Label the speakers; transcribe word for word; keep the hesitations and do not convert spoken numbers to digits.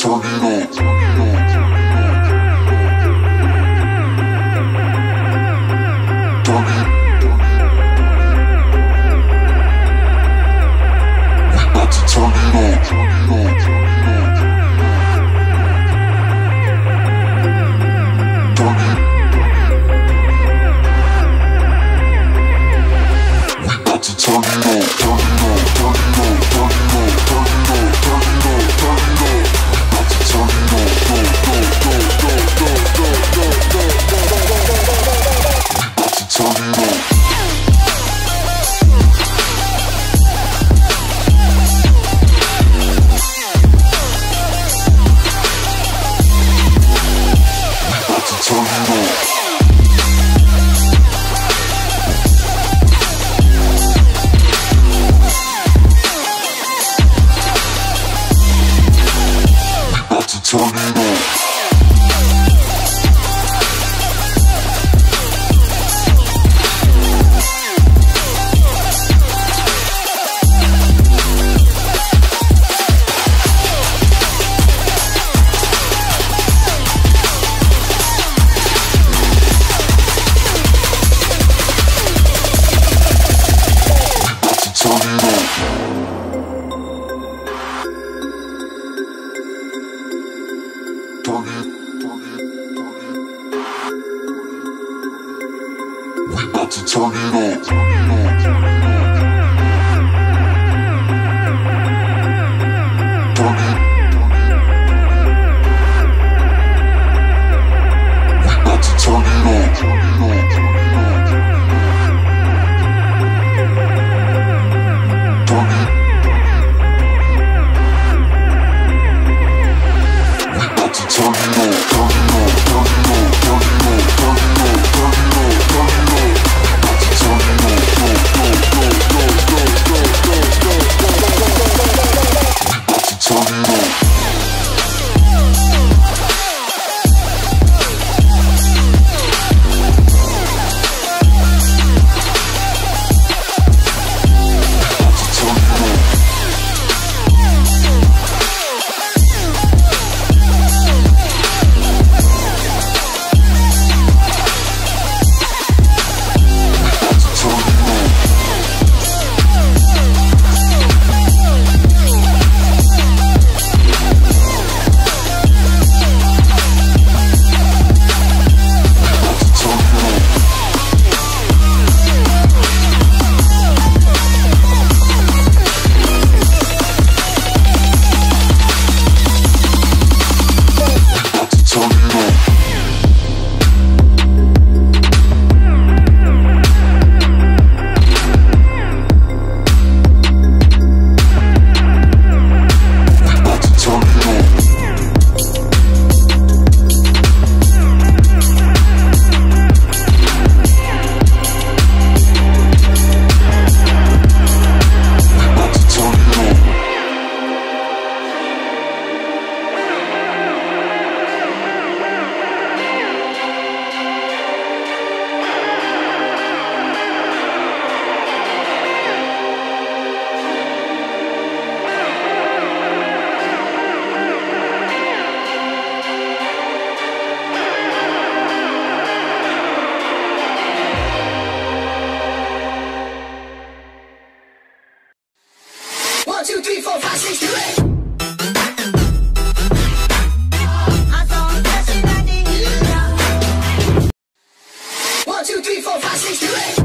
Speaker 1: turn it on. Turn it. We about to turn it on. Turn it. We about to turn it on. Turn it on. Turn it on. Turn it on. Turn it on. Turn it on. Turn it on. We about to turn it on. Go, go, go, go, go, go, go, go, go, go, go, go, go. We about to turn it on. Turn it on. We about to turn it on. Turn it, turn it, turn it. We about to turn it on. Turn it. We about to turn it on. Turn it. Turn it on, turn it on, turn it on, turn it on, turn it on, turn it on, turn it on. We about to turn it on, go, go, go, go, go, go, go, go, go, go, go, go, go, go. We about to turn it on.
Speaker 2: One, two, three, four, five, six, seven, eight. One, two, three, four, five, six, seven, eight.